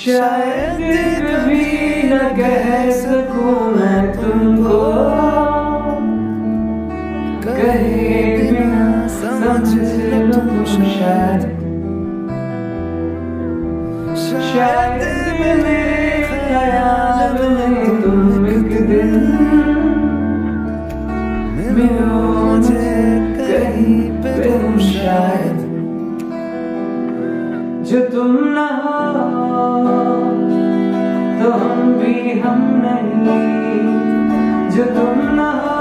शायद कभी न कह सकूं मैं तुमको, कहे बिना समझ लो तुम शायद। शायद मेरे ख्याल में तुम एक दिन मिलो मुझे कहीं पे तुम शायद। जो तुम ना हो तो हम भी हम नहीं, जो तुम ना हो